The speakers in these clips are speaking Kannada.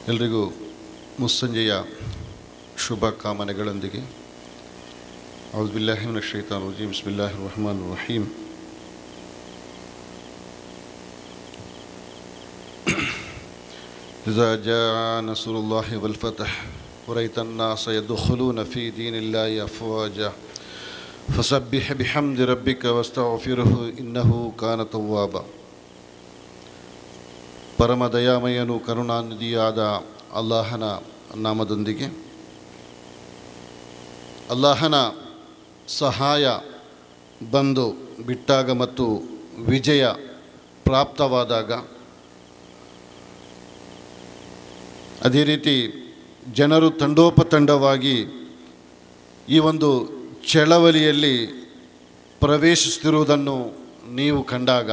ಎಲ್ರಿಗೂ ಮುಸ್ಸಂಜೆಯ ಶುಭ ಕಾಮನೆಗಳೊಂದಿಗೆ ಔಜು ಬಿಲ್ಲಾಹಿ ಮಿನಶ್ ಶೈತಾನಿರ್ ರಜೀಮ್ ಬಿಸ್ಮಿಲ್ಲಾಹಿರ್ ರಹ್ಮಾನಿರ್ ರಹೀಮ್. ಇಜಾ ಜಾಅ ನಸ್ರುಲ್ಲಾಹಿ ವಲ್ ಫತ್ಹ್ ವರೈತ ಅನ್ನಾಸ ಯದ್ಖುಲೂನ ಫೀ ದೀನಿಲ್ಲಾಹಿ ಅಫ್ವಾಜಾ ಫಸಬ್ಬಿಹ್ ಬಿಹಮ್ದಿ ರಬ್ಬಿಕ ವಸ್ತಗ್ಫಿರ್ಹು ಇನ್ನಹು ಕಾನ ತವ್ವಾಬಾ. ಪರಮ ದಯಾಮಯನು ಕರುಣಾನಿಧಿಯಾದ ಅಲ್ಲಾಹನ ನಾಮದೊಂದಿಗೆ ಅಲ್ಲಾಹನ ಸಹಾಯ ಬಂದು ಬಿಟ್ಟಾಗ ಮತ್ತು ವಿಜಯ ಪ್ರಾಪ್ತವಾದಾಗ, ಅದೇ ರೀತಿ ಜನರು ತಂಡೋಪತಂಡವಾಗಿ ಈ ಒಂದು ಚಳವಳಿಯಲ್ಲಿ ಪ್ರವೇಶಿಸುತ್ತಿರುವುದನ್ನು ನೀವು ಕಂಡಾಗ,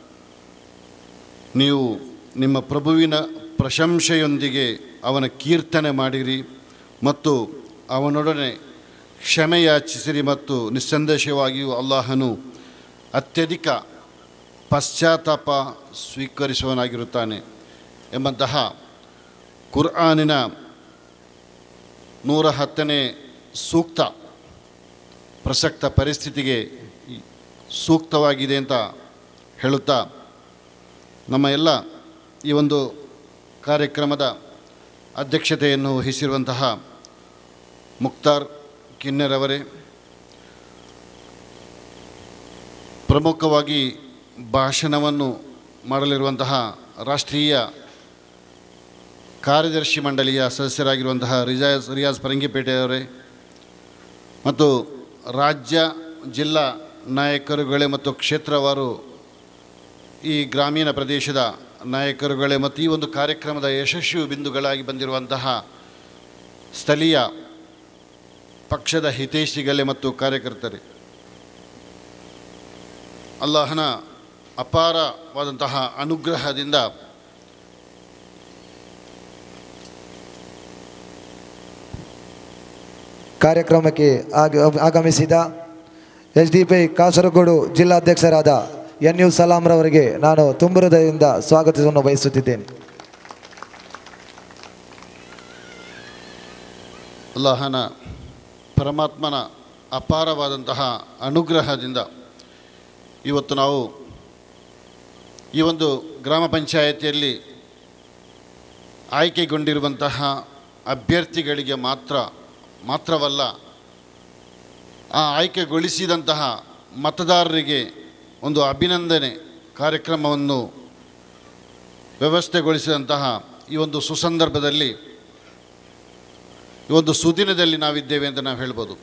ನೀವು ನಿಮ್ಮ ಪ್ರಭುವಿನ ಪ್ರಶಂಸೆಯೊಂದಿಗೆ ಅವನ ಕೀರ್ತನೆ ಮಾಡಿರಿ ಮತ್ತು ಅವನೊಡನೆ ಕ್ಷಮೆಯಾಚಿಸಿರಿ ಮತ್ತು ನಿಸ್ಸಂದೇಶವಾಗಿಯೂ ಅಲ್ಲಾಹನು ಅತ್ಯಧಿಕ ಪಶ್ಚಾತ್ತಾಪ ಸ್ವೀಕರಿಸುವವನಾಗಿರುತ್ತಾನೆ ಎಂಬಂತಹ ಕುರ್ಆನಿನ 110ನೇ ಸೂಕ್ತ ಪ್ರಸಕ್ತ ಪರಿಸ್ಥಿತಿಗೆ ಸೂಕ್ತವಾಗಿದೆ ಅಂತ ಹೇಳುತ್ತಾ, ನಮ್ಮ ಎಲ್ಲ ಈ ಒಂದು ಕಾರ್ಯಕ್ರಮದ ಅಧ್ಯಕ್ಷತೆಯನ್ನು ವಹಿಸಿರುವಂತಹ ಮುಕ್ತಾರ್ ಕಿನ್ನರವರೇ, ಪ್ರಮುಖವಾಗಿ ಭಾಷಣವನ್ನು ಮಾಡಲಿರುವಂತಹ ರಾಷ್ಟ್ರೀಯ ಕಾರ್ಯದರ್ಶಿ ಮಂಡಳಿಯ ಸದಸ್ಯರಾಗಿರುವಂತಹ ರಿಯಾಜ್ ಪರಂಗಿಪೇಟೆಯವರೇ ಮತ್ತು ರಾಜ್ಯ ಜಿಲ್ಲಾ ನಾಯಕರುಗಳೇ ಮತ್ತು ಕ್ಷೇತ್ರವಾರು ಈ ಗ್ರಾಮೀಣ ಪ್ರದೇಶದ ನಾಯಕರುಗಳೇ ಮತ್ತು ಈ ಒಂದು ಕಾರ್ಯಕ್ರಮದ ಯಶಸ್ವಿ ಬಿಂದುಗಳಾಗಿ ಬಂದಿರುವಂತಹ ಸ್ಥಳೀಯ ಪಕ್ಷದ ಹಿತೈಷಿಗಳೇ ಮತ್ತು ಕಾರ್ಯಕರ್ತರೇ, ಅಲ್ಲಾಹನ ಅಪಾರವಾದಂತಹ ಅನುಗ್ರಹದಿಂದ ಕಾರ್ಯಕ್ರಮಕ್ಕೆ ಆಗಮಿಸಿದ ಎಸ್ಡಿಪಿ ಕಾಸರಗೋಡು ಜಿಲ್ಲಾಧ್ಯಕ್ಷರಾದ ಎನ್ ಯು ಸಲಾಂರವರಿಗೆ ನಾನು ತುಂಬ ಹೃದಯದಿಂದ ಸ್ವಾಗತವನ್ನು ಬಯಸುತ್ತಿದ್ದೇನೆ. ಅಲ್ಲಾಹನ ಪರಮಾತ್ಮನ ಅಪಾರವಾದಂತಹ ಅನುಗ್ರಹದಿಂದ ಇವತ್ತು ನಾವು ಈ ಒಂದು ಗ್ರಾಮ ಪಂಚಾಯತಿಯಲ್ಲಿ ಆಯ್ಕೆಗೊಂಡಿರುವಂತಹ ಅಭ್ಯರ್ಥಿಗಳಿಗೆ ಮಾತ್ರವಲ್ಲ, ಆ ಆಯ್ಕೆಗೊಳಿಸಿದಂತಹ ಮತದಾರರಿಗೆ ಒಂದು ಅಭಿನಂದನೆ ಕಾರ್ಯಕ್ರಮವನ್ನು ವ್ಯವಸ್ಥೆಗೊಳಿಸಿದಂತಹ ಈ ಒಂದು ಸುಸಂದರ್ಭದಲ್ಲಿ, ಈ ಒಂದು ಸುದಿನದಲ್ಲಿ ನಾವಿದ್ದೇವೆ ಅಂತ ನಾವು ಹೇಳ್ಬೋದು.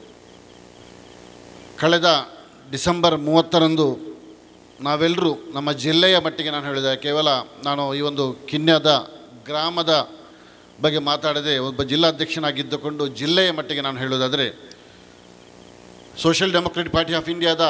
ಕಳೆದ ಡಿಸೆಂಬರ್ 30ರಂದು ನಾವೆಲ್ಲರೂ ನಮ್ಮ ಜಿಲ್ಲೆಯ ಮಟ್ಟಿಗೆ ನಾನು ಹೇಳಿದೆ, ಕೇವಲ ನಾನು ಈ ಒಂದು ಕಿನ್ಯದ ಗ್ರಾಮದ ಬಗ್ಗೆ ಮಾತಾಡದೆ ಒಬ್ಬ ಜಿಲ್ಲಾಧ್ಯಕ್ಷನಾಗಿದ್ದುಕೊಂಡು ಜಿಲ್ಲೆಯ ಮಟ್ಟಿಗೆ ನಾನು ಹೇಳೋದಾದರೆ, ಸೋಷಿಯಲ್ ಡೆಮೊಕ್ರೆಟಿಕ್ ಪಾರ್ಟಿ ಆಫ್ ಇಂಡಿಯಾದ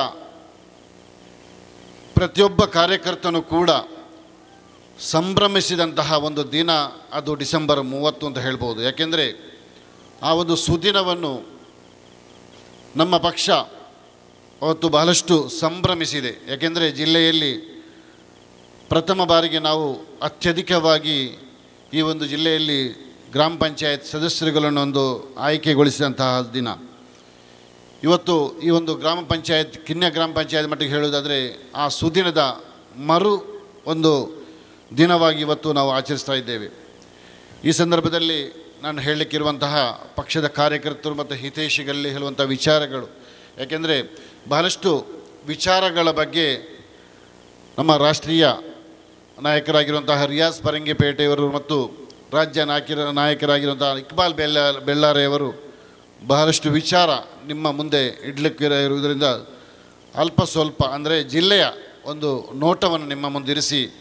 ಪ್ರತಿಯೊಬ್ಬ ಕಾರ್ಯಕರ್ತನೂ ಕೂಡ ಸಂಭ್ರಮಿಸಿದಂತಹ ಒಂದು ದಿನ ಅದು ಡಿಸೆಂಬರ್ 30 ಅಂತ ಹೇಳ್ಬೋದು. ಯಾಕೆಂದರೆ ಆ ಒಂದು ಸುದಿನವನ್ನು ನಮ್ಮ ಪಕ್ಷ ಅವತ್ತು ಬಹಳಷ್ಟು ಸಂಭ್ರಮಿಸಿದೆ. ಯಾಕೆಂದರೆ ಜಿಲ್ಲೆಯಲ್ಲಿ ಪ್ರಥಮ ಬಾರಿಗೆ ನಾವು ಅತ್ಯಧಿಕವಾಗಿ ಈ ಒಂದು ಜಿಲ್ಲೆಯಲ್ಲಿ ಗ್ರಾಮ ಪಂಚಾಯತ್ ಸದಸ್ಯರುಗಳನ್ನು ಒಂದು ಆಯ್ಕೆಗೊಳಿಸಿದಂತಹ ದಿನ. ಇವತ್ತು ಈ ಒಂದು ಗ್ರಾಮ ಪಂಚಾಯತ್ ಕಿನ್ಯ ಗ್ರಾಮ ಪಂಚಾಯತ್ ಮಟ್ಟಿಗೆ ಹೇಳೋದಾದರೆ ಆ ಸುದಿನದ ಒಂದು ದಿನವಾಗಿ ಇವತ್ತು ನಾವು ಆಚರಿಸ್ತಾ ಇದ್ದೇವೆ. ಈ ಸಂದರ್ಭದಲ್ಲಿ ನಾನು ಹೇಳಲಿಕ್ಕಿರುವಂತಹ ಪಕ್ಷದ ಕಾರ್ಯಕರ್ತರು ಮತ್ತು ಹಿತೈಷಿಗಳಲ್ಲಿ ಹೇಳುವಂಥ ವಿಚಾರಗಳು, ಯಾಕೆಂದರೆ ಬಹಳಷ್ಟು ವಿಚಾರಗಳ ಬಗ್ಗೆ ನಮ್ಮ ರಾಷ್ಟ್ರೀಯ ನಾಯಕರಾಗಿರುವಂತಹ ರಿಯಾಜ್ ಪರಂಗಿಪೇಟೆಯವರು ಮತ್ತು ರಾಜ್ಯ ನಾಯಕರಾಗಿರುವಂತಹ ಇಕ್ಬಾಲ್ ಬೆಳ್ಳಾರೆಯವರು ಬಹಳಷ್ಟು ವಿಚಾರ ನಿಮ್ಮ ಮುಂದೆ ಇಡಲಿಕ್ಕಿರುವುದರಿಂದ ಅಲ್ಪ ಸ್ವಲ್ಪ ಅಂದರೆ ಜಿಲ್ಲೆಯ ಒಂದು ನೋಟವನ್ನು ನಿಮ್ಮ ಮುಂದೆ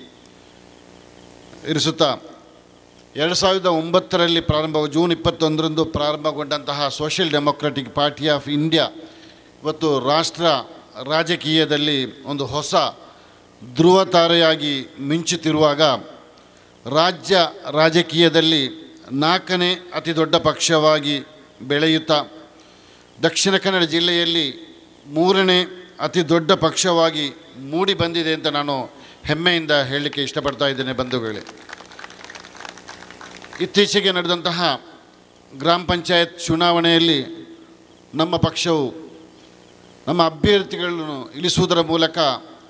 ಇರಿಸುತ್ತಾ 2009ರಲ್ಲಿ ಜೂನ್ 21ರಂದು ಪ್ರಾರಂಭಗೊಂಡಂತಹ social democratic party of India ಇವತ್ತು ರಾಜಕೀಯದಲ್ಲಿ ಒಂದು ಹೊಸ ಧ್ರುವತಾರೆಯಾಗಿ ಮಿಂಚುತ್ತಿರುವಾಗ, ರಾಜ್ಯ ರಾಜಕೀಯದಲ್ಲಿ 4ನೇ ಅತಿ ದೊಡ್ಡ ಪಕ್ಷವಾಗಿ ಬೆಳೆಯುತ್ತಾ ದಕ್ಷಿಣ ಕನ್ನಡ ಜಿಲ್ಲೆಯಲ್ಲಿ 3ನೇ ಅತಿ ದೊಡ್ಡ ಪಕ್ಷವಾಗಿ ಮೂಡಿ ಬಂದಿದೆ ಅಂತ ನಾನು ಹೆಮ್ಮೆಯಿಂದ ಹೇಳಲಿಕ್ಕೆ ಇಷ್ಟಪಡ್ತಾ ಇದ್ದೇನೆ ಬಂಧುಗಳೇ. ಇತ್ತೀಚೆಗೆ ನಡೆದಂತಹ ಗ್ರಾಮ ಪಂಚಾಯತ್ ಚುನಾವಣೆಯಲ್ಲಿ ನಮ್ಮ ಪಕ್ಷವು ನಮ್ಮ ಅಭ್ಯರ್ಥಿಗಳನ್ನು ಇಳಿಸುವುದರ ಮೂಲಕ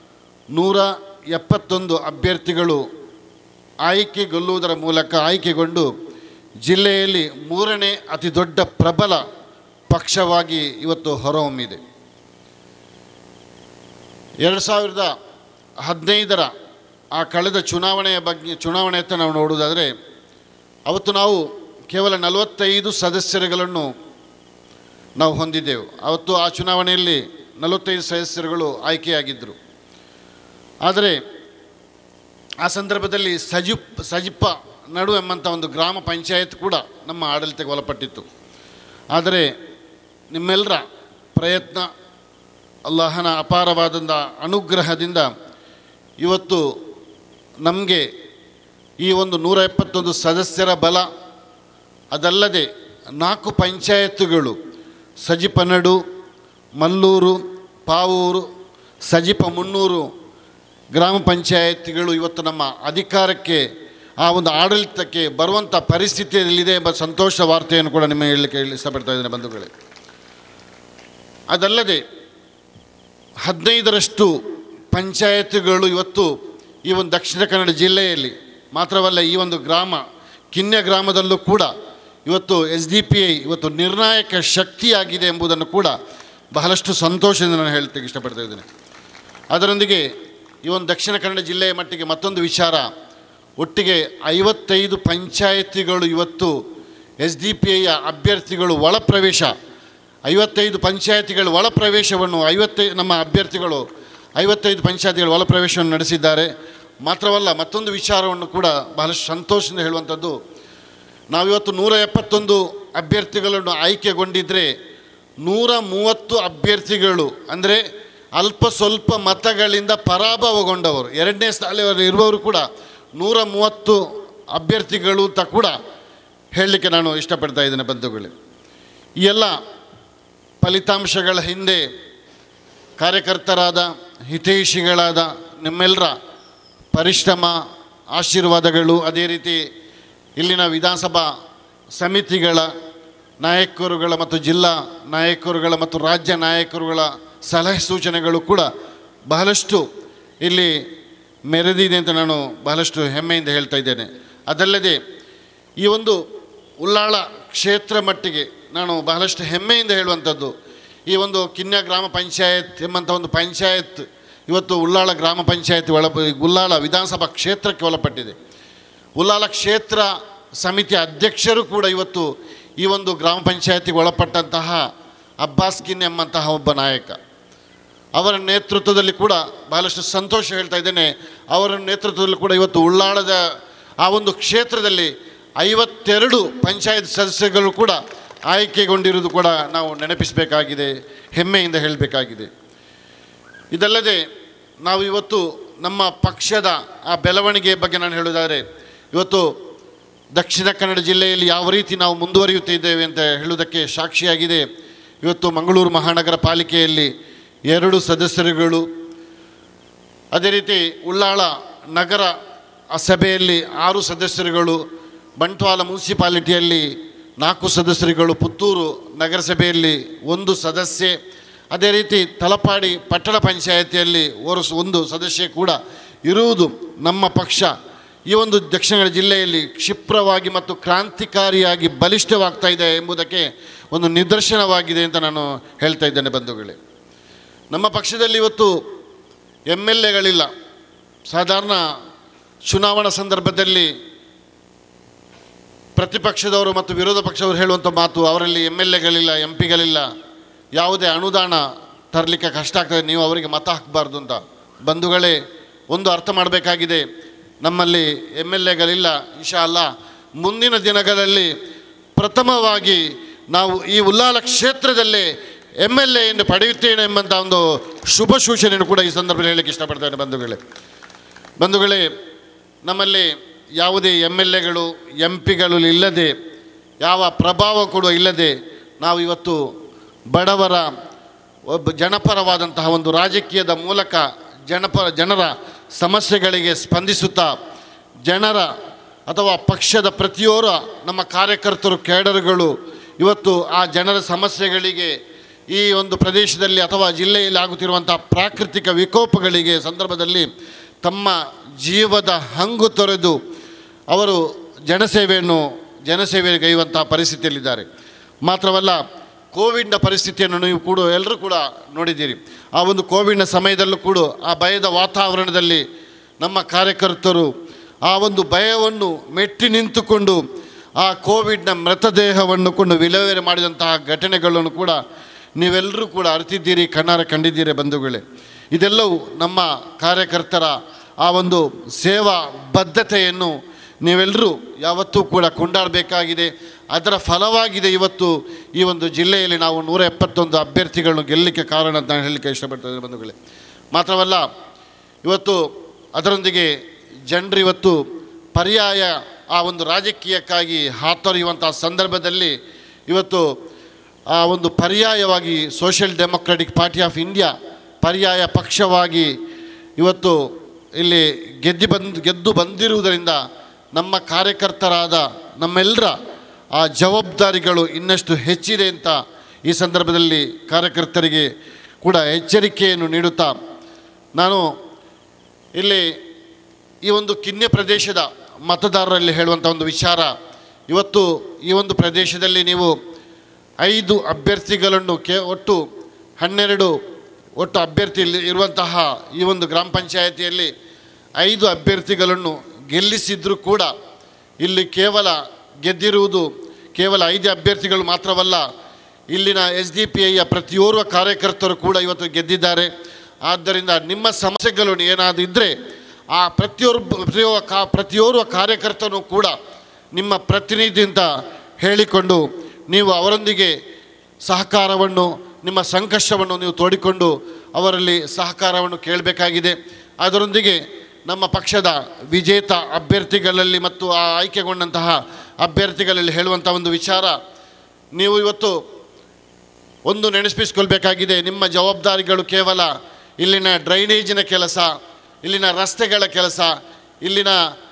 171 ಅಭ್ಯರ್ಥಿಗಳು ಆಯ್ಕೆಗೊಂಡು ಜಿಲ್ಲೆಯಲ್ಲಿ 3ನೇ ಅತಿ ದೊಡ್ಡ ಪ್ರಬಲ ಪಕ್ಷವಾಗಿ ಇವತ್ತು ಹೊರಹೊಮ್ಮಿದೆ. 2015ರ ಆ ಕಳೆದ ಚುನಾವಣೆಯತ್ತ ನಾವು ನೋಡುವುದಾದರೆ ಅವತ್ತು ನಾವು ಕೇವಲ 45 ಸದಸ್ಯರುಗಳನ್ನು ನಾವು ಹೊಂದಿದ್ದೆವು. ಅವತ್ತು ಆ ಚುನಾವಣೆಯಲ್ಲಿ 45 ಸದಸ್ಯರುಗಳು ಆಯ್ಕೆಯಾಗಿದ್ದರು. ಆದರೆ ಆ ಸಂದರ್ಭದಲ್ಲಿ ಸಜಿಪ ನಡು ಎಂಬಂಥ ಒಂದು ಗ್ರಾಮ ಪಂಚಾಯತ್ ಕೂಡ ನಮ್ಮ ಆಡಳಿತಕ್ಕೆ ಒಳಪಟ್ಟಿತ್ತು. ಆದರೆ ನಿಮ್ಮೆಲ್ಲರ ಪ್ರಯತ್ನ, ಅಲ್ಲಾಹನ ಅಪಾರವಾದ ಅನುಗ್ರಹದಿಂದ ಇವತ್ತು ನಮಗೆ ಈ ಒಂದು 171 ಸದಸ್ಯರ ಬಲ, ಅದಲ್ಲದೆ 4 ಪಂಚಾಯತ್ಗಳು ಸಜಿಪನಡು, ಮಲ್ಲೂರು, ಪಾವೂರು, ಸಜಿಪ ಮುನ್ನೂರು ಗ್ರಾಮ ಪಂಚಾಯತ್ಗಳು ಇವತ್ತು ನಮ್ಮ ಅಧಿಕಾರಕ್ಕೆ, ಆ ಒಂದು ಆಡಳಿತಕ್ಕೆ ಬರುವಂಥ ಪರಿಸ್ಥಿತಿಯಲ್ಲಿದೆ ಎಂಬ ಸಂತೋಷ ವಾರ್ತೆಯನ್ನು ಕೂಡ ನಿಮ್ಮ ಹೇಳಲಿಕ್ಕೆ ಇಷ್ಟಪಡ್ತಾ ಇದ್ದೇನೆ ಬಂಧುಗಳೇ. ಅದಲ್ಲದೆ 15ರಷ್ಟು ಪಂಚಾಯತ್ಗಳು ಇವತ್ತು ಈ ಒಂದು ದಕ್ಷಿಣ ಕನ್ನಡ ಜಿಲ್ಲೆಯಲ್ಲಿ ಮಾತ್ರವಲ್ಲ, ಈ ಒಂದು ಗ್ರಾಮ ಕಿನ್ಯ ಗ್ರಾಮದಲ್ಲೂ ಕೂಡ ಇವತ್ತು SDPI ಇವತ್ತು ನಿರ್ಣಾಯಕ ಶಕ್ತಿಯಾಗಿದೆ ಎಂಬುದನ್ನು ಕೂಡ ಬಹಳಷ್ಟು ಸಂತೋಷದಿಂದ ನಾನು ಹೇಳಲಿಕ್ಕೆ ಇಷ್ಟಪಡ್ತಾ ಇದ್ದೇನೆ. ಅದರೊಂದಿಗೆ ಈ ಒಂದು ದಕ್ಷಿಣ ಕನ್ನಡ ಜಿಲ್ಲೆಯ ಮಟ್ಟಿಗೆ ಮತ್ತೊಂದು ವಿಚಾರ, ಒಟ್ಟಿಗೆ 55 ಪಂಚಾಯತಿಗಳು ಇವತ್ತು SDPIಯ ಅಭ್ಯರ್ಥಿಗಳು ಒಳಪ್ರವೇಶ, 55 ಪಂಚಾಯತಿಗಳ ಒಳಪ್ರವೇಶವನ್ನು ನಮ್ಮ ಅಭ್ಯರ್ಥಿಗಳು 55 ಪಂಚಾಯತಿಗಳ ಒಳಪ್ರವೇಶವನ್ನು ನಡೆಸಿದ್ದಾರೆ. ಮಾತ್ರವಲ್ಲ, ಮತ್ತೊಂದು ವಿಚಾರವನ್ನು ಕೂಡ ಬಹಳಷ್ಟು ಸಂತೋಷದಿಂದ ಹೇಳುವಂಥದ್ದು, ನಾವಿವತ್ತು 171 ಅಭ್ಯರ್ಥಿಗಳನ್ನು ಆಯ್ಕೆಗೊಂಡಿದ್ದರೆ 130 ಅಭ್ಯರ್ಥಿಗಳು ಅಂದರೆ ಅಲ್ಪ ಸ್ವಲ್ಪ ಮತಗಳಿಂದ ಪರಾಭವಗೊಂಡವರು, 2ನೇ ಸ್ಥಾನದಲ್ಲಿ ಇರುವವರು ಕೂಡ 130 ಅಭ್ಯರ್ಥಿಗಳು ಅಂತ ಕೂಡ ಹೇಳಲಿಕ್ಕೆ ನಾನು ಇಷ್ಟಪಡ್ತಾ ಇದ್ದೇನೆ ಬಂಧುಗಳೇ. ಈ ಎಲ್ಲ ಫಲಿತಾಂಶಗಳ ಹಿಂದೆ ಕಾರ್ಯಕರ್ತರಾದ, ಹಿತೈಷಿಗಳಾದ ನಿಮ್ಮೆಲ್ಲರ ಪರಿಶ್ರಮ, ಆಶೀರ್ವಾದಗಳು, ಅದೇ ರೀತಿ ಇಲ್ಲಿನ ವಿಧಾನಸಭಾ ಸಮಿತಿಗಳ ನಾಯಕರುಗಳ ಮತ್ತು ಜಿಲ್ಲಾ ನಾಯಕರುಗಳ ಮತ್ತು ರಾಜ್ಯ ನಾಯಕರುಗಳ ಸಲಹೆ ಸೂಚನೆಗಳು ಕೂಡ ಬಹಳಷ್ಟು ಇಲ್ಲಿ ಮೆರೆದಿದೆ ಅಂತ ನಾನು ಬಹಳಷ್ಟು ಹೆಮ್ಮೆಯಿಂದ ಹೇಳ್ತಾ ಇದ್ದೇನೆ. ಅದಲ್ಲದೆ ಈ ಒಂದು ಉಳ್ಳಾಳ ಕ್ಷೇತ್ರ ಮಟ್ಟಿಗೆ ನಾನು ಬಹಳಷ್ಟು ಹೆಮ್ಮೆಯಿಂದ ಹೇಳುವಂಥದ್ದು, ಈ ಒಂದು ಕಿನ್ಯ ಗ್ರಾಮ ಪಂಚಾಯತ್ ಎಂಬಂಥ ಒಂದು ಪಂಚಾಯತ್ ಇವತ್ತು ಉಳ್ಳಾಳ ಗ್ರಾಮ ಪಂಚಾಯತ್ ಉಳ್ಳಾಳ ವಿಧಾನಸಭಾ ಕ್ಷೇತ್ರಕ್ಕೆ ಒಳಪಟ್ಟಿದೆ. ಉಳ್ಳಾಳ ಕ್ಷೇತ್ರ ಸಮಿತಿಯ ಅಧ್ಯಕ್ಷರು ಕೂಡ ಇವತ್ತು ಈ ಒಂದು ಗ್ರಾಮ ಪಂಚಾಯತಿಗೆ ಒಳಪಟ್ಟಂತಹ ಅಬ್ಬಾಸ್ ಕಿನ್ ಎಂಬಂತಹ ಒಬ್ಬ ನಾಯಕ, ಅವರ ನೇತೃತ್ವದಲ್ಲಿ ಕೂಡ ಬಹಳಷ್ಟು ಸಂತೋಷ ಹೇಳ್ತಾ ಇದ್ದೇನೆ. ಅವರ ನೇತೃತ್ವದಲ್ಲಿ ಕೂಡ ಇವತ್ತು ಉಳ್ಳಾಳದ ಆ ಒಂದು ಕ್ಷೇತ್ರದಲ್ಲಿ 52 ಪಂಚಾಯತ್ ಸದಸ್ಯರುಗಳು ಕೂಡ ಆಯ್ಕೆಗೊಂಡಿರುವುದು ಕೂಡ ನಾವು ನೆನಪಿಸಬೇಕಾಗಿದೆ, ಹೆಮ್ಮೆಯಿಂದ ಹೇಳಬೇಕಾಗಿದೆ. ಇದಲ್ಲದೆ ನಾವು ಇವತ್ತು ನಮ್ಮ ಪಕ್ಷದ ಆ ಬೆಳವಣಿಗೆಯ ಬಗ್ಗೆ ನಾನು ಹೇಳುವುದಾದರೆ, ಇವತ್ತು ದಕ್ಷಿಣ ಕನ್ನಡ ಜಿಲ್ಲೆಯಲ್ಲಿ ಯಾವ ರೀತಿ ನಾವು ಮುಂದುವರಿಯುತ್ತಿದ್ದೇವೆ ಅಂತ ಹೇಳುವುದಕ್ಕೆ ಸಾಕ್ಷಿಯಾಗಿದೆ. ಇವತ್ತು ಮಂಗಳೂರು ಮಹಾನಗರ ಪಾಲಿಕೆಯಲ್ಲಿ 2 ಸದಸ್ಯರುಗಳು, ಅದೇ ರೀತಿ ಉಳ್ಳಾಳ ನಗರ ಸಭೆಯಲ್ಲಿ 6 ಸದಸ್ಯರುಗಳು, ಬಂಟ್ವಾಳ ಮುನ್ಸಿಪಾಲಿಟಿಯಲ್ಲಿ 4 ಸದಸ್ಯರುಗಳು, ಪುತ್ತೂರು ನಗರಸಭೆಯಲ್ಲಿ 1 ಸದಸ್ಯೆ, ಅದೇ ರೀತಿ ತಲಪಾಡಿ ಪಟ್ಟಣ ಪಂಚಾಯತಿಯಲ್ಲಿ 1 ಸದಸ್ಯೆ ಕೂಡ ಇರುವುದು ನಮ್ಮ ಪಕ್ಷ ಈ ಒಂದು ದಕ್ಷಿಣ ಕನ್ನಡ ಜಿಲ್ಲೆಯಲ್ಲಿ ಕ್ಷಿಪ್ರವಾಗಿ ಮತ್ತು ಕ್ರಾಂತಿಕಾರಿಯಾಗಿ ಬಲಿಷ್ಠವಾಗ್ತಾ ಇದೆ ಎಂಬುದಕ್ಕೆ ಒಂದು ನಿದರ್ಶನವಾಗಿದೆ ಅಂತ ನಾನು ಹೇಳ್ತಾ ಇದ್ದೇನೆ ಬಂಧುಗಳೇ. ನಮ್ಮ ಪಕ್ಷದಲ್ಲಿ ಇವತ್ತು MLAಗಳಿಲ್ಲ. ಸಾಧಾರಣ ಚುನಾವಣಾ ಸಂದರ್ಭದಲ್ಲಿ ಪ್ರತಿಪಕ್ಷದವರು ಮತ್ತು ವಿರೋಧ ಪಕ್ಷದವರು ಹೇಳುವಂಥ ಮಾತು, ಅವರಲ್ಲಿ MLAಗಳಿಲ್ಲ, MP ಗಳಿಲ್ಲ, ಯಾವುದೇ ಅನುದಾನ ತರಲಿಕ್ಕೆ ಕಷ್ಟ ಆಗ್ತದೆ, ನೀವು ಅವರಿಗೆ ಮತ ಹಾಕಬಾರ್ದು ಅಂತ. ಬಂಧುಗಳೇ, ಒಂದು ಅರ್ಥ ಮಾಡಬೇಕಾಗಿದೆ, ನಮ್ಮಲ್ಲಿ MLAಗಳಿಲ್ಲ. ಇನ್ಶಾ ಅಲ್ಲಾ ಮುಂದಿನ ದಿನಗಳಲ್ಲಿ ಪ್ರಥಮವಾಗಿ ನಾವು ಈ ಉಳ್ಳಾಲ ಕ್ಷೇತ್ರದಲ್ಲೇ MLAಯನ್ನು ಪಡೆಯುತ್ತೇನೆ ಎಂಬಂಥ ಒಂದು ಶುಭ ಸೂಚನೆಯನ್ನು ಕೂಡ ಈ ಸಂದರ್ಭದಲ್ಲಿ ಹೇಳಲಿಕ್ಕೆ ಇಷ್ಟಪಡ್ತೇನೆ ಬಂಧುಗಳೇ. ನಮ್ಮಲ್ಲಿ ಯಾವುದೇ MLAಗಳು MP ಗಳು ಇಲ್ಲದೆ, ಯಾವ ಪ್ರಭಾವ ಕೂಡ ಇಲ್ಲದೆ, ನಾವು ಇವತ್ತು ಬಡವರ ಜನಪರವಾದಂತಹ ಒಂದು ರಾಜಕೀಯದ ಮೂಲಕ ಜನರ ಸಮಸ್ಯೆಗಳಿಗೆ ಸ್ಪಂದಿಸುತ್ತಾ, ಜನರ ಅಥವಾ ಪಕ್ಷದ ಪ್ರತಿಯೊಬ್ಬ ನಮ್ಮ ಕಾರ್ಯಕರ್ತರು ಕೇಡರ್ಗಳು ಇವತ್ತು ಆ ಜನರ ಸಮಸ್ಯೆಗಳಿಗೆ ಈ ಒಂದು ಪ್ರದೇಶದಲ್ಲಿ ಅಥವಾ ಜಿಲ್ಲೆಯಲ್ಲಿ ಆಗುತ್ತಿರುವಂಥ ಪ್ರಾಕೃತಿಕ ವಿಕೋಪಗಳಿಗೆ ಸಂದರ್ಭದಲ್ಲಿ ತಮ್ಮ ಜೀವದ ಹಂಗು ತೊರೆದು ಅವರು ಜನಸೇವೆಗೈಯುವಂಥ ಪರಿಸ್ಥಿತಿಯಲ್ಲಿದ್ದಾರೆ. ಮಾತ್ರವಲ್ಲ, ಕೋವಿಡ್ನ ಪರಿಸ್ಥಿತಿಯನ್ನು ನೀವು ಕೂಡ ಎಲ್ಲರೂ ಕೂಡ ನೋಡಿದ್ದೀರಿ. ಆ ಒಂದು ಕೋವಿಡ್ನ ಸಮಯದಲ್ಲೂ ಕೂಡ ಆ ಭಯದ ವಾತಾವರಣದಲ್ಲಿ ನಮ್ಮ ಕಾರ್ಯಕರ್ತರು ಆ ಒಂದು ಭಯವನ್ನು ಮೆಟ್ಟಿ ನಿಂತುಕೊಂಡು ಆ ಕೋವಿಡ್ನ ಮೃತದೇಹವನ್ನು ಕೊಂಡು ವಿಲೇವಾರಿ ಮಾಡಿದಂತಹ ಘಟನೆಗಳನ್ನು ಕೂಡ ನೀವೆಲ್ಲರೂ ಕೂಡ ಅರಿತಿದ್ದೀರಿ, ಕಣ್ಣಾರೆ ಕಂಡಿದ್ದೀರಿ ಬಂಧುಗಳೇ. ಇದೆಲ್ಲವೂ ನಮ್ಮ ಕಾರ್ಯಕರ್ತರ ಆ ಒಂದು ಸೇವಾ ಬದ್ಧತೆಯನ್ನು ನೀವೆಲ್ಲರೂ ಯಾವತ್ತೂ ಕೂಡ ಕೊಂಡಾಡಬೇಕಾಗಿದೆ. ಅದರ ಫಲವಾಗಿದೆ ಇವತ್ತು ಈ ಒಂದು ಜಿಲ್ಲೆಯಲ್ಲಿ ನಾವು 171 ಅಭ್ಯರ್ಥಿಗಳನ್ನು ಗೆಲ್ಲಲಿಕ್ಕೆ ಕಾರಣ ಅಂತ ನಾನು ಹೇಳಲಿಕ್ಕೆ ಇಷ್ಟಪಡ್ತೇನೆ ಬಂಧುಗಳೇ. ಮಾತ್ರವಲ್ಲ, ಇವತ್ತು ಅದರೊಂದಿಗೆ ಜನರು ಇವತ್ತು ಪರ್ಯಾಯ ಆ ಒಂದು ರಾಜಕೀಯಕ್ಕಾಗಿ ಹಾತೊರೆಯುವಂಥ ಸಂದರ್ಭದಲ್ಲಿ ಇವತ್ತು ಆ ಒಂದು ಪರ್ಯಾಯವಾಗಿ social democratic party of India ಪರ್ಯಾಯ ಪಕ್ಷವಾಗಿ ಇವತ್ತು ಇಲ್ಲಿ ಗೆದ್ದು ಬಂದಿರುವುದರಿಂದ ನಮ್ಮ ಕಾರ್ಯಕರ್ತರಾದ ನಮ್ಮೆಲ್ಲರ ಆ ಜವಾಬ್ದಾರಿಗಳು ಇನ್ನಷ್ಟು ಹೆಚ್ಚಿದೆ ಅಂತ ಈ ಸಂದರ್ಭದಲ್ಲಿ ಕಾರ್ಯಕರ್ತರಿಗೆ ಕೂಡ ಎಚ್ಚರಿಕೆಯನ್ನು ನೀಡುತ್ತಾ ನಾನು ಇಲ್ಲಿ ಈ ಒಂದು ಕಿನ್ನೆ ಪ್ರದೇಶದ ಮತದಾರರಲ್ಲಿ ಹೇಳುವಂಥ ಒಂದು ವಿಚಾರ, ಇವತ್ತು ಈ ಒಂದು ಪ್ರದೇಶದಲ್ಲಿ ನೀವು 5 ಅಭ್ಯರ್ಥಿಗಳನ್ನು ಒಟ್ಟು 12 ಅಭ್ಯರ್ಥಿ ಇರುವಂತಹ ಈ ಒಂದು ಗ್ರಾಮ ಪಂಚಾಯಿತಿಯಲ್ಲಿ 5 ಅಭ್ಯರ್ಥಿಗಳನ್ನು ಗೆಲ್ಲಿಸಿದ್ರೂ ಕೂಡ ಇಲ್ಲಿ ಗೆದ್ದಿರುವುದು ಕೇವಲ 5 ಅಭ್ಯರ್ಥಿಗಳು ಮಾತ್ರವಲ್ಲ, ಇಲ್ಲಿನ SDPIಯ ಪ್ರತಿಯೋರ್ವ ಕಾರ್ಯಕರ್ತರು ಕೂಡ ಇವತ್ತು ಗೆದ್ದಿದ್ದಾರೆ. ಆದ್ದರಿಂದ ನಿಮ್ಮ ಸಮಸ್ಯೆಗಳು ಏನಾದರೂ ಇದ್ದರೆ ಆ ಪ್ರತಿಯೋರ್ವ ಕಾರ್ಯಕರ್ತನೂ ಕೂಡ ನಿಮ್ಮ ಪ್ರತಿನಿಧಿ ಅಂತ ಹೇಳಿಕೊಂಡು ನೀವು ಅವರೊಂದಿಗೆ ಸಹಕಾರವನ್ನು, ನಿಮ್ಮ ಸಂಕಷ್ಟವನ್ನು ನೀವು ತೋಡಿಕೊಂಡು ಅವರಲ್ಲಿ ಸಹಕಾರವನ್ನು ಕೇಳಬೇಕಾಗಿದೆ. ಅದರೊಂದಿಗೆ ನಮ್ಮ ಪಕ್ಷದ ವಿಜೇತ ಅಭ್ಯರ್ಥಿಗಳಲ್ಲಿ ಮತ್ತು ಆ ಆಯ್ಕೆಗೊಂಡಂತಹ ಅಭ್ಯರ್ಥಿಗಳಲ್ಲಿ ಹೇಳುವಂಥ ಒಂದು ವಿಚಾರ, ನೀವು ಇವತ್ತು ಒಂದು ನೆನಪಿಸ್ಕೊಳ್ಬೇಕಾಗಿದೆ, ನಿಮ್ಮ ಜವಾಬ್ದಾರಿಗಳು ಕೇವಲ ಇಲ್ಲಿನ ಡ್ರೈನೇಜಿನ ಕೆಲಸ, ಇಲ್ಲಿನ ರಸ್ತೆಗಳ ಕೆಲಸ, ಇಲ್ಲಿನ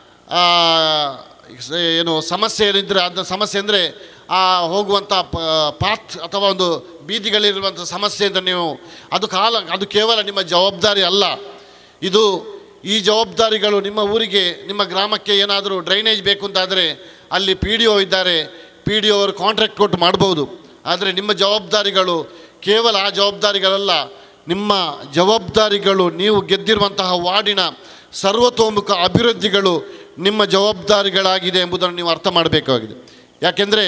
ಏನು ಸಮಸ್ಯೆ ಏನಿದ್ರೆ ಅದನ್ನ ಸಮಸ್ಯೆ ಅಂದರೆ ಆ ಹೋಗುವಂಥ ಪಾತ್ ಅಥವಾ ಒಂದು ಬೀದಿಗಳಿರುವಂಥ ಸಮಸ್ಯೆಯಿಂದ ನೀವು ಅದು ಕೇವಲ ನಿಮ್ಮ ಜವಾಬ್ದಾರಿ ಅಲ್ಲ. ಈ ಜವಾಬ್ದಾರಿಗಳು ನಿಮ್ಮ ಊರಿಗೆ, ನಿಮ್ಮ ಗ್ರಾಮಕ್ಕೆ ಏನಾದರೂ ಡ್ರೈನೇಜ್ ಬೇಕು ಅಂತಾದರೆ ಅಲ್ಲಿ PDO ಇದ್ದಾರೆ, PDO ಅವರು ಕಾಂಟ್ರಾಕ್ಟ್ ಕೊಟ್ಟು ಮಾಡ್ಬೋದು. ಆದರೆ ನಿಮ್ಮ ಜವಾಬ್ದಾರಿಗಳು ಕೇವಲ ಆ ಜವಾಬ್ದಾರಿಗಳಲ್ಲ, ನಿಮ್ಮ ಜವಾಬ್ದಾರಿಗಳು ನೀವು ಗೆದ್ದಿರುವಂತಹ ವಾರ್ಡಿನ ಸರ್ವತೋಮುಖ ಅಭಿವೃದ್ಧಿಗಳು ನಿಮ್ಮ ಜವಾಬ್ದಾರಿಗಳಾಗಿದೆ ಎಂಬುದನ್ನು ನೀವು ಅರ್ಥ ಮಾಡಬೇಕಾಗಿದೆ. ಯಾಕೆಂದರೆ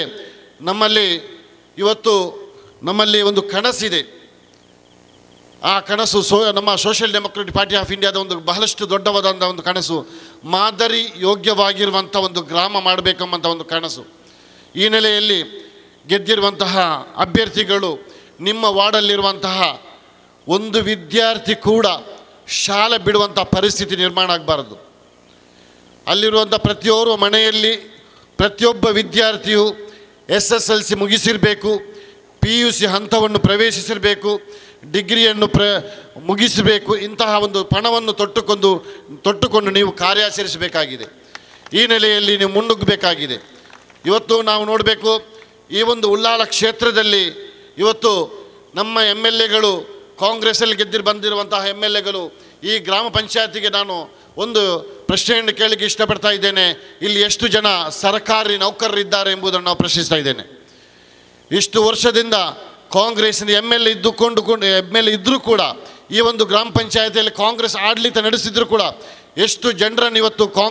ನಮ್ಮಲ್ಲಿ ಒಂದು ಕನಸಿದೆ. ಆ ಕನಸು ನಮ್ಮ ಸೋಷಿಯಲ್ ಡೆಮೊಕ್ರೆಟಿಕ್ ಪಾರ್ಟಿ ಆಫ್ ಇಂಡಿಯಾದ ಒಂದು ಬಹಳಷ್ಟು ದೊಡ್ಡವಾದಂಥ ಒಂದು ಕನಸು, ಮಾದರಿ ಯೋಗ್ಯವಾಗಿರುವಂಥ ಒಂದು ಗ್ರಾಮ ಮಾಡಬೇಕೆಂಬಂಥ ಒಂದು ಕನಸು. ಈ ನೆಲೆಯಲ್ಲಿ ಗೆದ್ದಿರುವಂತಹ ಅಭ್ಯರ್ಥಿಗಳು ನಿಮ್ಮ ವಾರ್ಡಲ್ಲಿರುವಂತಹ ಒಂದು ವಿದ್ಯಾರ್ಥಿ ಕೂಡ ಶಾಲೆ ಬಿಡುವಂಥ ಪರಿಸ್ಥಿತಿ ನಿರ್ಮಾಣ ಆಗಬಾರದು. ಅಲ್ಲಿರುವಂಥ ಪ್ರತಿಯೊಬ್ಬರ ಮನೆಯಲ್ಲಿ ಪ್ರತಿಯೊಬ್ಬ ವಿದ್ಯಾರ್ಥಿಯು SSLC ಮುಗಿಸಿರಬೇಕು, PUC ಹಂತವನ್ನು ಪ್ರವೇಶಿಸಿರಬೇಕು, ಡಿಗ್ರಿಯನ್ನು ಮುಗಿಸಬೇಕು. ಇಂತಹ ಒಂದು ಪಣವನ್ನು ತೊಟ್ಟುಕೊಂಡು ನೀವು ಕಾರ್ಯಾಚರಿಸಬೇಕಾಗಿದೆ. ಈ ನೆಲೆಯಲ್ಲಿ ನೀವು ಮುನ್ನುಗ್ಗಬೇಕಾಗಿದೆ. ಇವತ್ತು ನಾವು ನೋಡಬೇಕು, ಈ ಒಂದು ಉಳ್ಳಾಲ ಕ್ಷೇತ್ರದಲ್ಲಿ ಇವತ್ತು ನಮ್ಮ MLAಗಳು ಕಾಂಗ್ರೆಸ್ಸಲ್ಲಿ ಬಂದಿರುವಂತಹ MLAಗಳು ಈ ಗ್ರಾಮ ಪಂಚಾಯತಿಗೆ ನಾನು ಒಂದು ಪ್ರಶ್ನೆಯನ್ನು ಕೇಳಲಿಕ್ಕೆ ಇಷ್ಟಪಡ್ತಾ ಇದ್ದೇನೆ. ಇಲ್ಲಿ ಎಷ್ಟು ಜನ ಸರ್ಕಾರಿ ನೌಕರರಿದ್ದಾರೆ ಎಂಬುದನ್ನು ನಾವು ಪ್ರಶ್ನಿಸ್ತಾ ಇದ್ದೇನೆ. ಇಷ್ಟು ವರ್ಷದಿಂದ ಕಾಂಗ್ರೆಸ್ನ MLA ಇದ್ದರೂ ಕೂಡ ಈ ಒಂದು ಗ್ರಾಮ ಪಂಚಾಯತಿಯಲ್ಲಿ ಕಾಂಗ್ರೆಸ್ ಆಡಳಿತ ನಡೆಸಿದ್ರು ಕೂಡ ಎಷ್ಟು ಜನರನ್ನು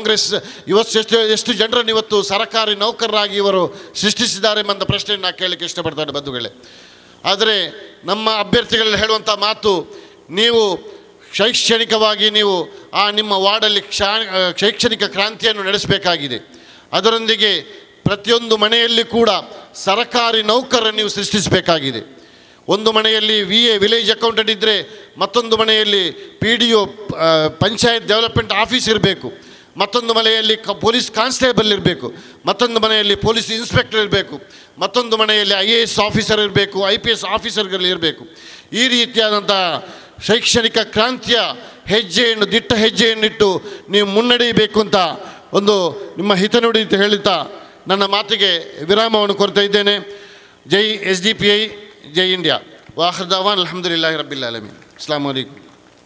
ಇವತ್ತು ಸರ್ಕಾರಿ ನೌಕರರಾಗಿ ಇವರು ಸೃಷ್ಟಿಸಿದ್ದಾರೆ ಎಂಬ ಪ್ರಶ್ನೆಯನ್ನು ನಾನು ಕೇಳಲಿಕ್ಕೆ ಇಷ್ಟಪಡ್ತಾರೆ ಬಂಧುಗಳೇ. ಆದರೆ ನಮ್ಮ ಅಭ್ಯರ್ಥಿಗಳಲ್ಲಿ ಹೇಳುವಂಥ ಮಾತು, ನೀವು ಶೈಕ್ಷಣಿಕವಾಗಿ ನೀವು ನಿಮ್ಮ ವಾರ್ಡಲ್ಲಿ ಶೈಕ್ಷಣಿಕ ಕ್ರಾಂತಿಯನ್ನು ನಡೆಸಬೇಕಾಗಿದೆ. ಅದರೊಂದಿಗೆ ಪ್ರತಿಯೊಂದು ಮನೆಯಲ್ಲಿ ಕೂಡ ಸರ್ಕಾರಿ ನೌಕರರನ್ನು ನೀವು ಸೃಷ್ಟಿಸಬೇಕಾಗಿದೆ. ಒಂದು ಮನೆಯಲ್ಲಿ VA ವಿಲೇಜ್ ಅಕೌಂಟೆಂಟ್ ಇದ್ದರೆ ಮತ್ತೊಂದು ಮನೆಯಲ್ಲಿ PDO ಪಂಚಾಯತ್ ಡೆವಲಪ್ಮೆಂಟ್ ಆಫೀಸ್ ಇರಬೇಕು, ಮತ್ತೊಂದು ಮನೆಯಲ್ಲಿ ಪೊಲೀಸ್ ಕಾನ್ಸ್ಟೇಬಲ್ ಇರಬೇಕು, ಮತ್ತೊಂದು ಮನೆಯಲ್ಲಿ ಪೊಲೀಸ್ ಇನ್ಸ್ಪೆಕ್ಟರ್ ಇರಬೇಕು, ಮತ್ತೊಂದು ಮನೆಯಲ್ಲಿ IAS ಆಫೀಸರ್ ಇರಬೇಕು, IPS ಆಫೀಸರ್ಗಳು ಇರಬೇಕು. ಈ ರೀತಿಯಾದಂಥ ಶೈಕ್ಷಣಿಕ ಕ್ರಾಂತಿಯ ದಿಟ್ಟ ಹೆಜ್ಜೆಯನ್ನಿಟ್ಟು ನೀವು ಮುನ್ನಡೆಯಬೇಕು ಅಂತ ಒಂದು ನಿಮ್ಮ ಹಿತನುಡಿ ಅಂತ ಹೇಳುತ್ತಾ ನನ್ನ ಮಾತಿಗೆ ವಿರಾಮವನ್ನು ಕೊಡ್ತಾ ಇದ್ದೇನೆ. ಜೈ SDPI, ಜೈ ಇಂಡಿಯಾ. ವಾಖಿರ್ ದಾವಾನ್ ಅಲ್ಹಮ್ದುಲಿಲ್ಲಾಹಿ ರಬ್ಬಿಲ್ ಆಲಮೀನ್. ಅಸ್ಸಲಾಮು ಅಲೈಕುಂ.